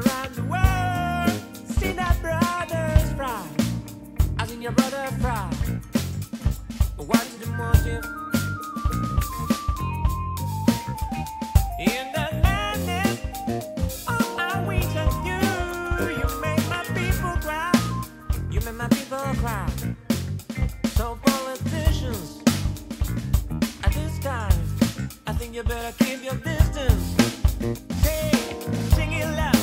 around the world. See that brothers fry. I seen your brother fry. What's the motive? In the madness of our wings and you make my people cry. You make my people cry. So politicians, at this time, I think you better keep your distance. Say, sing it loud.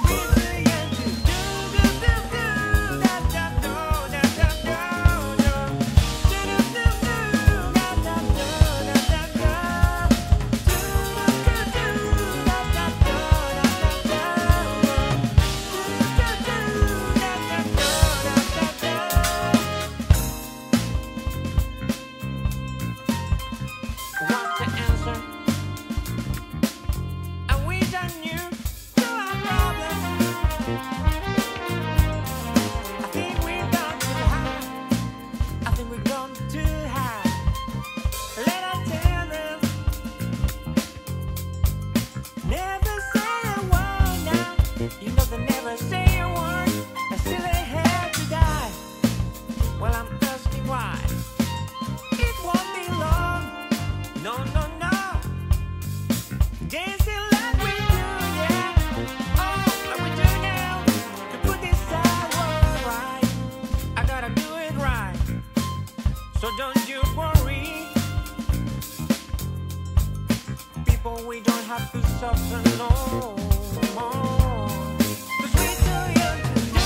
So don't you worry, people, we don't have to suffer no more. 'Cause we too young to do.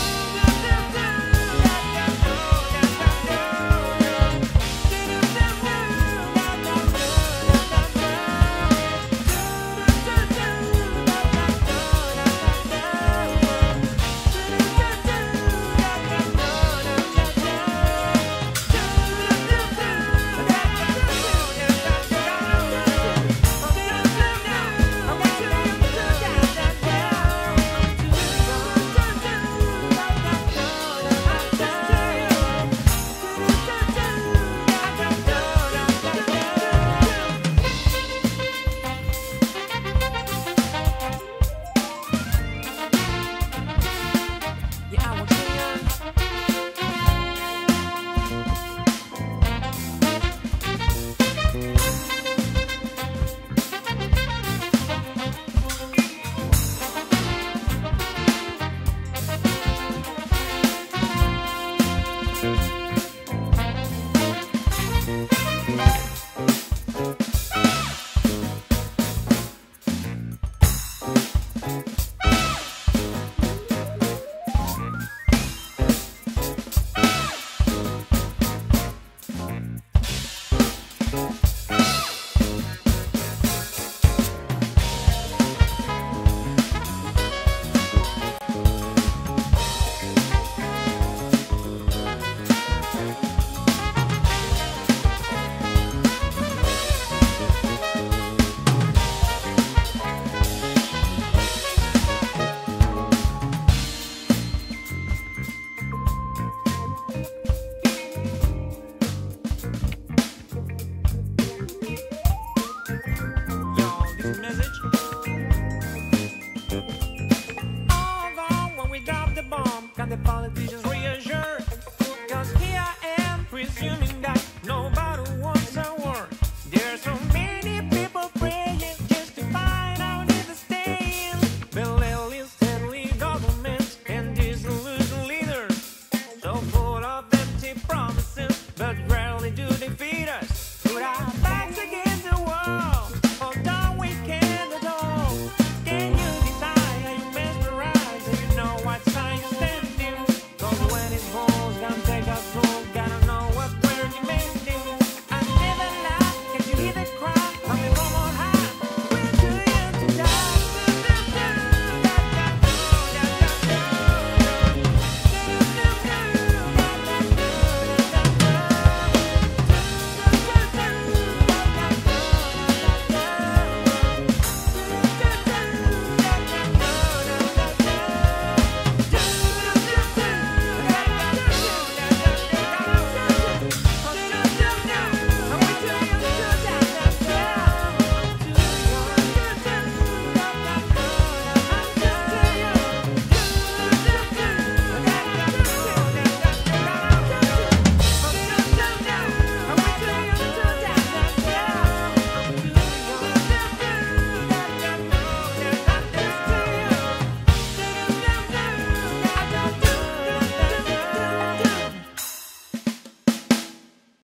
Can the politicians reassure? 'Cause here I am presuming that